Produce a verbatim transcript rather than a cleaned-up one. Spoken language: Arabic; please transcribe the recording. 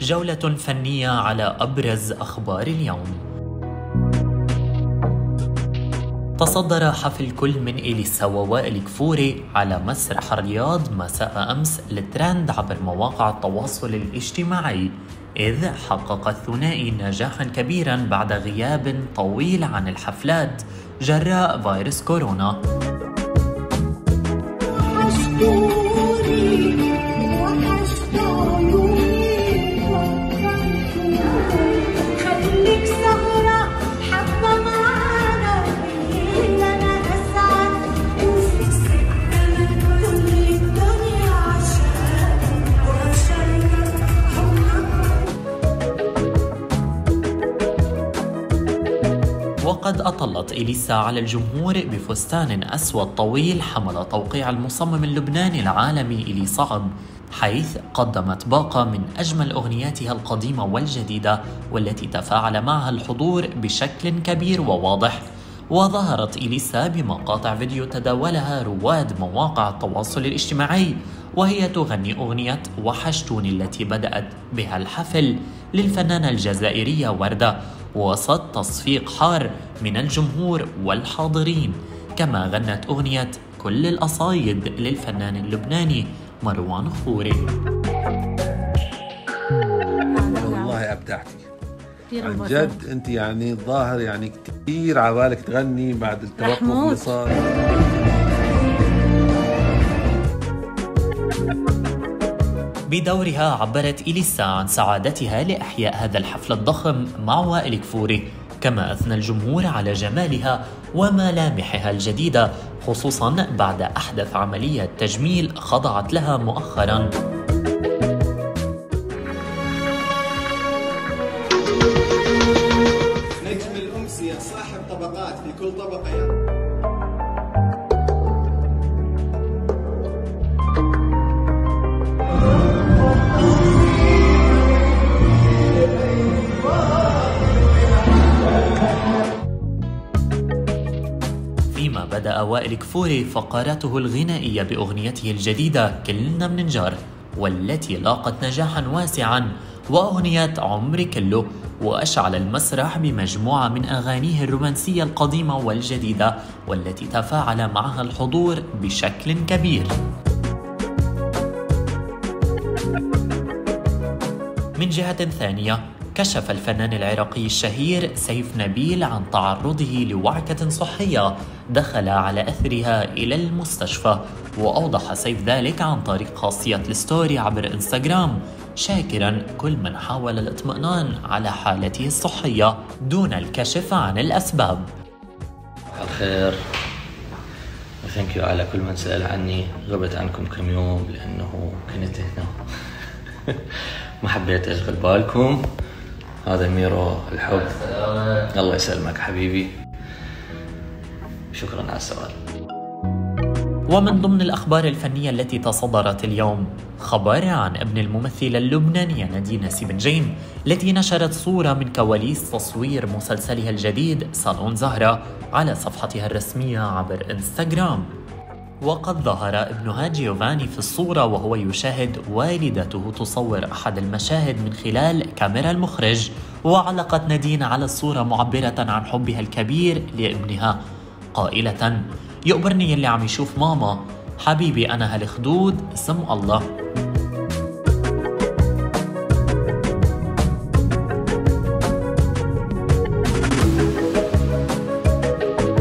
جولة فنية على أبرز أخبار اليوم. تصدر حفل كل من إليسا ووائل كفوري على مسرح الرياض مساء أمس للترند عبر مواقع التواصل الاجتماعي، إذ حقق الثنائي نجاحاً كبيراً بعد غياب طويل عن الحفلات جراء فيروس كورونا. وقد أطلت إليسا على الجمهور بفستان أسود طويل حمل توقيع المصمم اللبناني العالمي إلي صعب، حيث قدمت باقة من أجمل أغنياتها القديمة والجديدة والتي تفاعل معها الحضور بشكل كبير وواضح. وظهرت إليسا بمقاطع فيديو تداولها رواد مواقع التواصل الاجتماعي وهي تغني أغنية وحشتوني التي بدأت بها الحفل للفنانة الجزائرية وردة، وسط تصفيق حار من الجمهور والحاضرين. كما غنت أغنية كل الأصايد للفنان اللبناني مروان خوري. والله أبدعتي عن جد، أنت يعني الظاهر يعني كثير عبالك تغني بعد التوقف اللي صار. بدورها عبرت إليسا عن سعادتها لإحياء هذا الحفل الضخم مع وائل كفوري، كما أثنى الجمهور على جمالها وملامحها الجديدة، خصوصا بعد أحدث عملية تجميل خضعت لها مؤخرا. نجم الأمسية صاحب طبقات في كل طبقة يعني. فيما بدأ وائل كفوري فقراته الغنائية بأغنيته الجديدة كلنا بننجر، والتي لاقت نجاحا واسعا، وأغنية عمري كله، وأشعل المسرح بمجموعة من أغانيه الرومانسية القديمة والجديدة والتي تفاعل معها الحضور بشكل كبير. من جهة ثانية، كشف الفنان العراقي الشهير سيف نبيل عن تعرضه لوعكة صحية دخل على أثرها إلى المستشفى، وأوضح سيف ذلك عن طريق خاصية الستوري عبر إنستغرام، شاكرا كل من حاول الاطمئنان على حالته الصحية دون الكشف عن الأسباب. الخير، وثانك يو على كل من سأل عني. غبت عنكم كم يوم لأنه كنت هنا ما حبيت أشغل بالكم. هذا ميرو الحب. الله يسلمك حبيبي، شكرا على السؤال. ومن ضمن الأخبار الفنية التي تصدرت اليوم خبر عن ابن الممثلة اللبنانية نادين سيبنجيم، التي نشرت صورة من كواليس تصوير مسلسلها الجديد صالون زهرة على صفحتها الرسمية عبر إنستغرام. وقد ظهر ابنها جيوفاني في الصورة وهو يشاهد والدته تصور أحد المشاهد من خلال كاميرا المخرج، وعلقت نادين على الصورة معبرة عن حبها الكبير لابنها قائلة: يقبرني يلي عم يشوف ماما، حبيبي أنا هالخدود اسم الله.